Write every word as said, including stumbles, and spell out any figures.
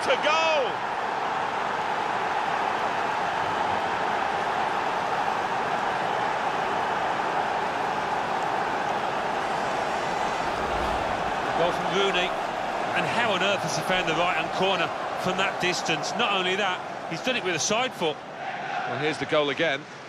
What a goal! Goal from Rooney, and how on earth has he found the right-hand corner from that distance? Not only that, he's done it with a side foot. Well, here's the goal again.